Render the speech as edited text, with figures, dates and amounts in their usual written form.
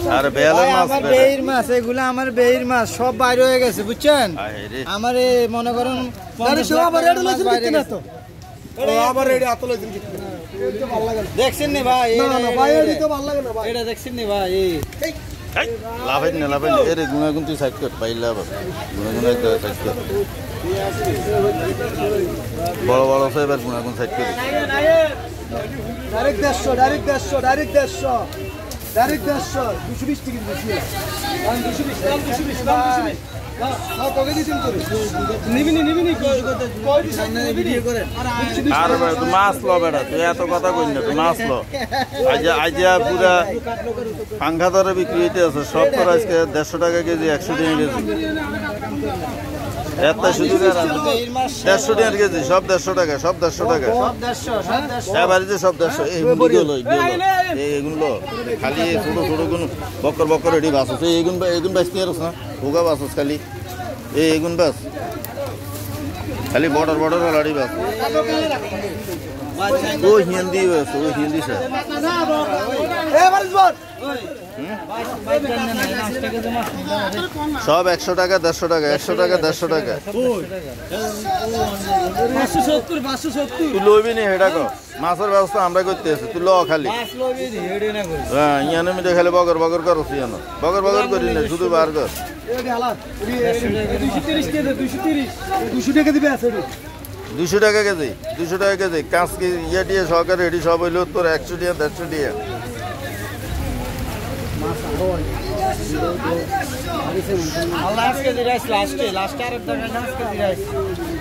আরে বেয়ালের মাছ আমার বেইর মাছ এগুলা আমার বেইর মাছ সব বাইরে হয়ে গেছে বুঝছেন আমার মনে করুন দেখছেন নি ভাই এটা দেখছেন নি ভাই লাভের না লাভের এর গুণাগুণ তুই সাইড কর পাইলা গুণাগুণ একটা সাইড কর বড় বড় আছে এবার গুণাগুণ সাইড কর direct 150 direct 150 direct 150 direct 150 220 ticket বেশি 220 মাছ লো বেটা তুই এত কথা কই না তুই মাছ লো আইজা পুরা পাঙ্খা দরে বিক্রি হইতে আছে সব তোর আজকে 150 টাকা কেজি 100 টাকা কেজি এত সুযোগ আর 150 টাকা কেজি সব 150 টাকা সব 150 টাকা এবারে যে সব 150 এইগুলো এইগুলো খালি ছোট ছোট কোন বকর বকর এডি বাস আছে এগুন বাস নিয়ে রস না ওগা বাস খালি এগুন বাস খালি বর্ডার বর্ডার লাড়ি বাস ও হিন্দি বাস ও হিন্দি স্যার সব 100 টাকা 150 টাকা 100 টাকা 150 টাকা 570 তুই লইবি নি হেডা কো মাছের ব্যবস্থা আমরা করতে আছি তুই ল খালি মাছ লইবি নি হেডে না কই হ্যাঁ ইয়ানে মিটে খালি বগর বগর করছ ইয়ানো বগর বগর করি না শুধু বার কর 230 টাকা দিবে আছে 200 টাকা কেজি 200 টাকা কেজি কাঁচ কি ইয়ে দিয়ে সহকারে রেডি সব হইলো তোর 100 টাকা 150 টাকা আল্লাহ আজকে দিরাইস লাস্টে আরেক টাকা না আজকে দিরাইস